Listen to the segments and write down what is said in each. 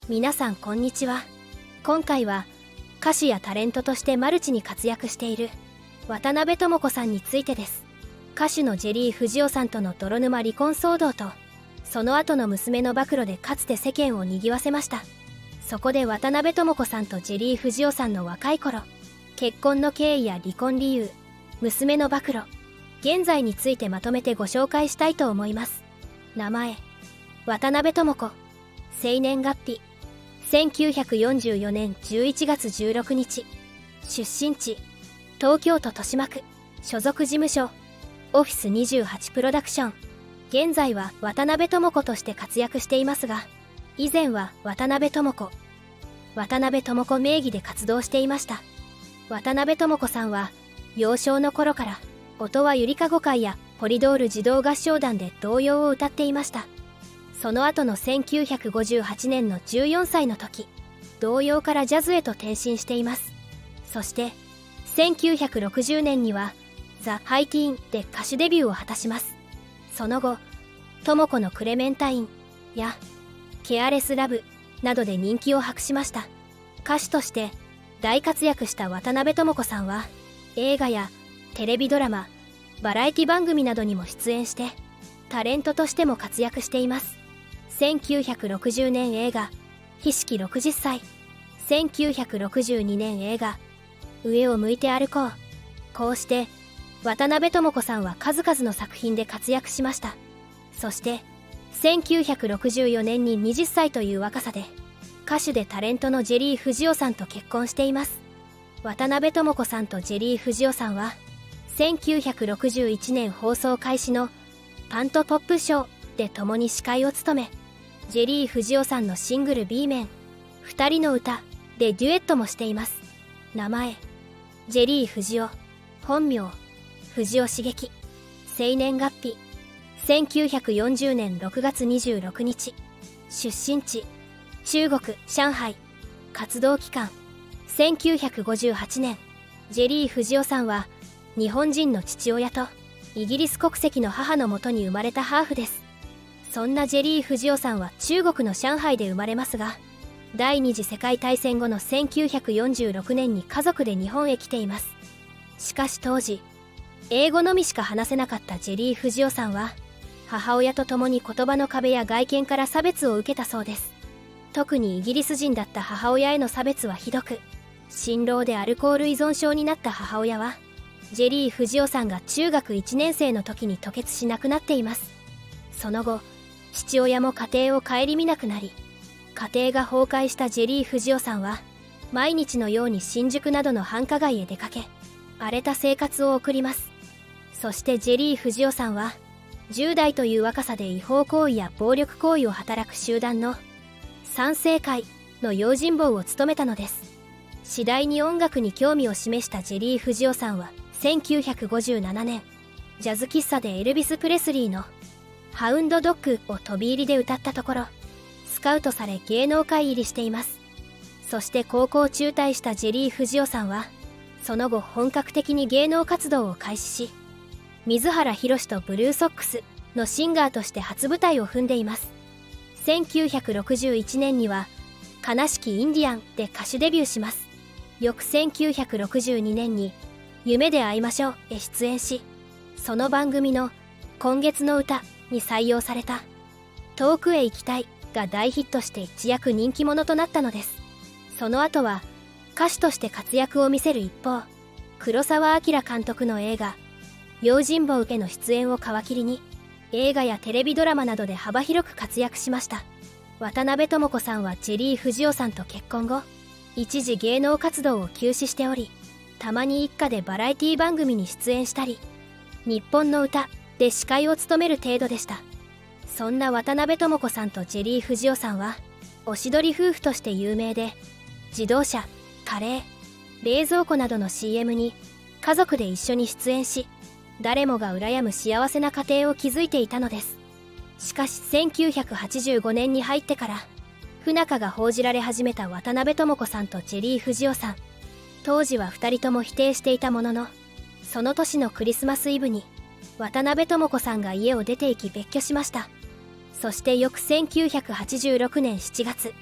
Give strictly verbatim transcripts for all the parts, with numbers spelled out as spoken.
皆さんこんにちは。今回は歌手やタレントとしてマルチに活躍している渡辺智子さんについてです。歌手のジェリー藤尾さんとの泥沼離婚騒動とその後の娘の暴露でかつて世間を賑わせました。そこで渡辺智子さんとジェリー藤尾さんの若い頃、結婚の経緯や離婚理由、娘の暴露、現在についてまとめてご紹介したいと思います。名前渡辺智子。生年月日せんきゅうひゃくよんじゅうよねんじゅういちがつじゅうろくにち。出身地東京都豊島区。所属事務所オフィスにじゅうはちプロダクション。現在は渡辺智子として活躍していますが、以前は渡辺智子渡辺智子名義で活動していました。渡辺智子さんは幼少の頃から音羽ゆりかご会やポリドール児童合唱団で童謡を歌っていました。その後のせんきゅうひゃくごじゅうはちねんのじゅうよんさいの時、童謡からジャズへと転身しています。そしてせんきゅうひゃくろくじゅうねんにはザ・ハイティーンで歌手デビューを果たします。その後、智子のクレメンタインやケアレスラブなどで人気を博しました。歌手として大活躍した渡辺智子さんは映画やテレビドラマ、バラエティ番組などにも出演してタレントとしても活躍しています。せんきゅうひゃくろくじゅうねん映画「ひしきろくじゅっさい」、せんきゅうひゃくろくじゅうにねん映画「上を向いて歩こう」。こうして渡辺智子さんは数々の作品で活躍しました。そしてせんきゅうひゃくろくじゅうよねんにはたちという若さで歌手でタレントのジェリー藤尾さんと結婚しています。渡辺智子さんとジェリー藤尾さんはせんきゅうひゃくろくじゅういちねん放送開始のパントポップショーで共に司会を務め、ジェリー藤尾さんのシングル B 面「ふたりの歌」でデュエットもしています。名前ジェリー藤尾。本名藤尾茂樹。生年月日せんきゅうひゃくよんじゅうねんろくがつにじゅうろくにち。出身地中国・上海。活動期間せんきゅうひゃくごじゅうはちねん。ジェリー藤尾さんは日本人の父親とイギリス国籍の母のもとに生まれたハーフです。そんなジェリー藤尾さんは中国の上海で生まれますが、第二次世界大戦後のせんきゅうひゃくよんじゅうろくねんに家族で日本へ来ています。しかし当時英語のみしか話せなかったジェリー藤尾さんは母親と共に言葉の壁や外見から差別を受けたそうです。特にイギリス人だった母親への差別はひどく、心労でアルコール依存症になった母親はジェリー藤尾さんが中学いちねんせいの時に吐血し亡くなっています。その後父親も家庭を顧みなくなり、家庭が崩壊したジェリー藤尾さんは毎日のように新宿などの繁華街へ出かけ荒れた生活を送ります。そしてジェリー藤尾さんはじゅうだいという若さで違法行為や暴力行為を働く集団の賛成会の用心棒を務めたのです。次第に音楽に興味を示したジェリー藤尾さんはせんきゅうひゃくごじゅうななねん、ジャズ喫茶でエルビス・プレスリーのハウンドドッグを飛び入りで歌ったところ、スカウトされ芸能界入りしています。そして高校中退したジェリー藤尾さんはその後本格的に芸能活動を開始し、水原宏とブルーソックスのシンガーとして初舞台を踏んでいます。せんきゅうひゃくろくじゅういちねんには悲しきインディアンで歌手デビューします。翌せんきゅうひゃくろくじゅうにねんに夢で会いましょうへ出演し、その番組の今月の歌に採用された遠くへ行きたいが大ヒットして一躍人気者となったのです。その後は歌手として活躍を見せる一方、黒澤明監督の映画用心棒への出演を皮切りに映画やテレビドラマなどで幅広く活躍しました。渡辺智子さんはジェリー藤尾さんと結婚後、一時芸能活動を休止しており、たまに一家でバラエティ番組に出演したり、日本の歌で司会を務める程度でした。そんな渡辺智子さんとジェリー藤尾さんはおしどり夫婦として有名で、自動車、カレー、冷蔵庫などの シーエム に家族で一緒に出演し、誰もが羨む幸せな家庭を築いていたのです。しかしせんきゅうひゃくはちじゅうごねんに入ってから不仲が報じられ始めた渡辺智子さんとジェリー藤尾さん。当時はふたりとも否定していたものの、その年のクリスマスイブに渡辺智子さんが家を出て行き別居しました。そして翌せんきゅうひゃくはちじゅうろくねんしちがつ、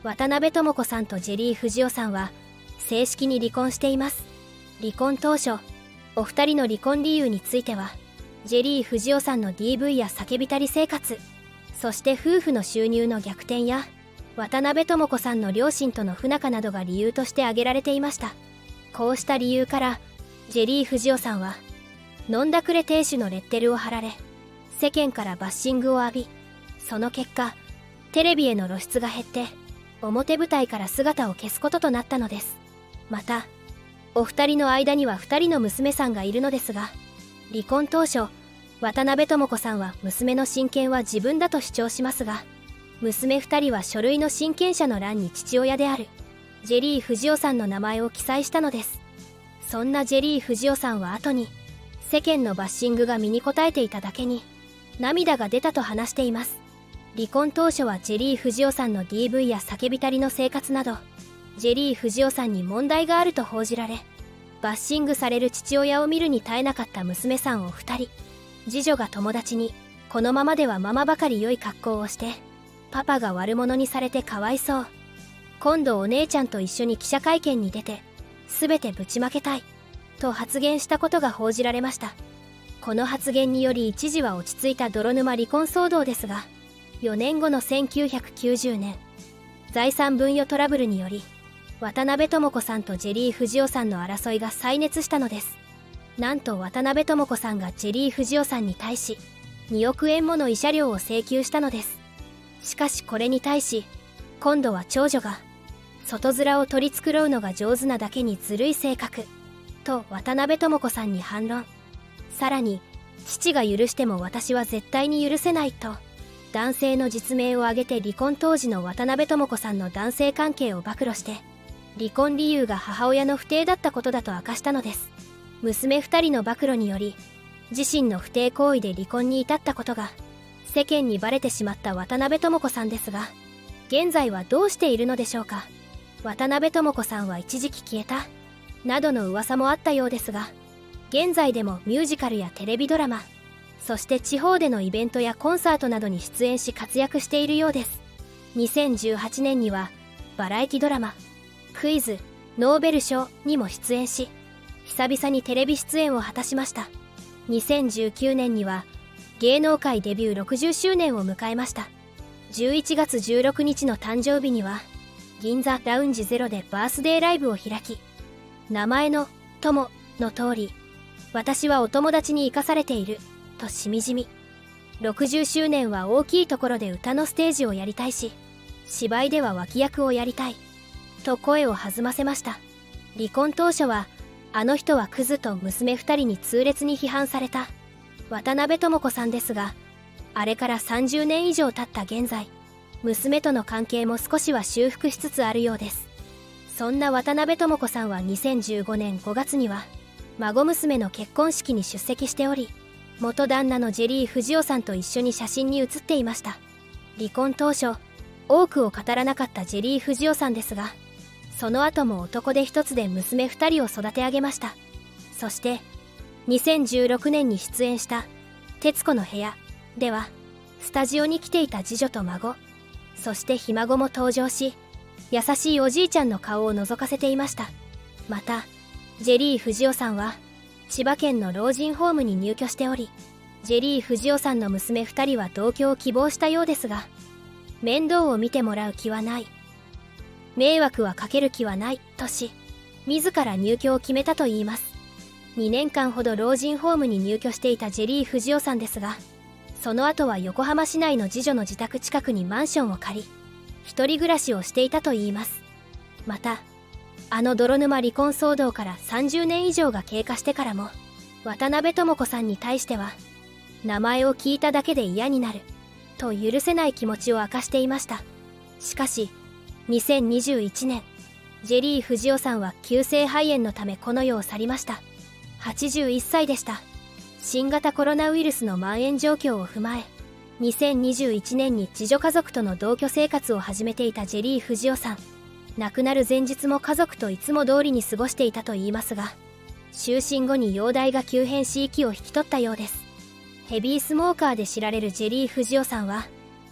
渡辺智子さんとジェリー藤尾さんは正式に離婚しています。離婚当初、お二人の離婚理由については、ジェリー藤尾さんの ディーブイ や叫びたり生活、そして夫婦の収入の逆転や渡辺智子さんの両親との不仲などが理由として挙げられていました。こうした理由からジェリー藤尾さんは飲んだくれ亭主のレッテルを貼られ、世間からバッシングを浴び、その結果テレビへの露出が減って表舞台から姿を消すこととなったのです。またお二人の間には二人の娘さんがいるのですが、離婚当初渡辺智子さんは娘の親権は自分だと主張しますが、娘二人は書類の親権者の欄に父親であるジェリー藤尾さんの名前を記載したのです。そんなジェリー藤尾さんは後に世間のバッシングが身に応えていただけに涙が出たと話しています。離婚当初はジェリー藤尾さんの ディーブイ や叫びたりの生活など、ジェリー藤尾さんに問題があると報じられ、バッシングされる父親を見るに耐えなかった娘さんを二人、次女が友達にこのままではママばかり良い格好をしてパパが悪者にされてかわいそう、今度お姉ちゃんと一緒に記者会見に出て全てぶちまけたいと発言したことが報じられました。この発言により一時は落ち着いた泥沼離婚騒動ですが、よねんごのせんきゅうひゃくきゅうじゅうねん、財産分与トラブルにより渡辺智子さんとジェリー藤尾さんの争いが再熱したのです。なんと渡辺智子さんがジェリー藤尾さんに対しにおくえんもの慰謝料を請求したのです。しかしこれに対し今度は長女が外面を取り繕うのが上手なだけにずるい性格と渡辺智子さんに反論。さらに父が許しても私は絶対に許せないと男性の実名を挙げて離婚当時の渡辺智子さんの男性関係を暴露して、離婚理由が母親の不貞だったことだと明かしたのです。娘二人の暴露により自身の不貞行為で離婚に至ったことが世間にバレてしまった渡辺智子さんですが、現在はどうしているのでしょうか。渡辺智子さんは一時期消えたなどの噂もあったようですが、現在でもミュージカルやテレビドラマ、そして地方でのイベントやコンサートなどに出演し活躍しているようです。にせんじゅうはちねんにはバラエティドラマクイズノーベル賞にも出演し、久々にテレビ出演を果たしました。にせんじゅうきゅうねんには芸能界デビューろくじゅっしゅうねんを迎えました。じゅういちがつじゅうろくにちの誕生日には銀座ラウンジゼロでバースデーライブを開き、名前の友の通り私はお友達に生かされているとしみじみ、ろくじゅっしゅうねんは大きいところで歌のステージをやりたいし、芝居では脇役をやりたいと声を弾ませました。離婚当初はあの人はクズと娘二人に痛烈に批判された渡辺智子さんですが、あれからさんじゅうねん以上経った現在、娘との関係も少しは修復しつつあるようです。そんな渡辺智子さんはにせんじゅうごねんごがつには孫娘の結婚式に出席しており、元旦那のジェリー藤尾さんと一緒に写真に写っていました。離婚当初多くを語らなかったジェリー藤尾さんですが、その後も男手一つで娘二人を育て上げました。そしてにせんじゅうろくねんに出演した「徹子の部屋」ではスタジオに来ていた次女と孫、そしてひ孫も登場し、優しいおじいちゃんの顔を覗かせていました。またジェリー藤尾さんは千葉県の老人ホームに入居しており、ジェリー藤尾さんの娘二人は同居を希望したようですが、面倒を見てもらう気はない、迷惑はかける気はないとし、自ら入居を決めたといいます。にねんかんほど老人ホームに入居していたジェリー藤尾さんですが、その後は横浜市内の次女の自宅近くにマンションを借り、一人暮らしをしていたといいます。またあの泥沼離婚騒動からさんじゅうねん以上が経過してからも、渡辺智子さんに対しては名前を聞いただけで嫌になると許せない気持ちを明かしていました。しかしにせんにじゅういちねん、ジェリー藤尾さんは急性肺炎のためこの世を去りました。はちじゅういっさいでした。新型コロナウイルスの蔓延状況を踏まえ、にせんにじゅういちねんに次女家族との同居生活を始めていたジェリー藤尾さん。亡くなる前日も家族といつも通りに過ごしていたといいますが、就寝後に容体が急変し息を引き取ったようです。ヘビースモーカーで知られるジェリー藤尾さんは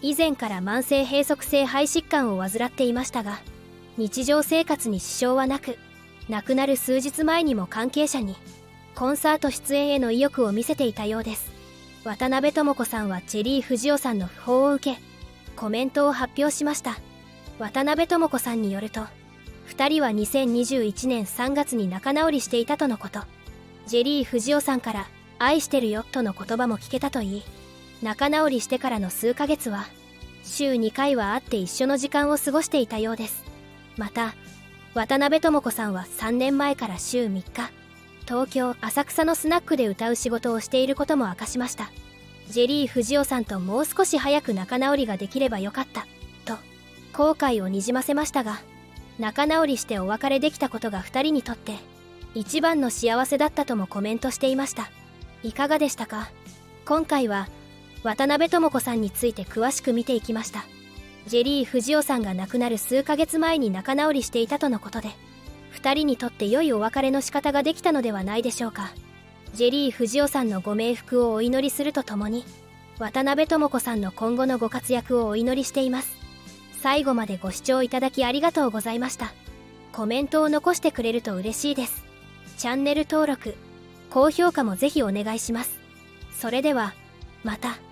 以前から慢性閉塞性肺疾患を患っていましたが、日常生活に支障はなく、亡くなる数日前にも関係者にコンサート出演への意欲を見せていたようです。渡辺智子さんはジェリー藤尾さんの訃報を受け、コメントを発表しました。渡辺智子さんによると、ふたりはにせんにじゅういちねんさんがつに仲直りしていたとのこと。ジェリー藤尾さんから「愛してるよ」との言葉も聞けたといい、仲直りしてからの数ヶ月は週にかいは会って一緒の時間を過ごしていたようです。また渡辺智子さんはさんねんまえから週みっか、東京浅草のスナックで歌う仕事をしていることも明かしました。ジェリー藤尾さんともう少し早く仲直りができればよかったと後悔をにじませましたが、仲直りしてお別れできたことがふたりにとって一番の幸せだったともコメントしていました。いかがでしたか？今回は渡辺智子さんについて詳しく見ていきました。ジェリー藤尾さんが亡くなる数ヶ月前に仲直りしていたとのことで、ふたりにとって良いお別れの仕方ができたのではないでしょうか。ジェリー藤尾さんのご冥福をお祈りするとともに、渡辺智子さんの今後のご活躍をお祈りしています。最後までご視聴いただきありがとうございました。コメントを残してくれると嬉しいです。チャンネル登録、高評価もぜひお願いします。それでは、また。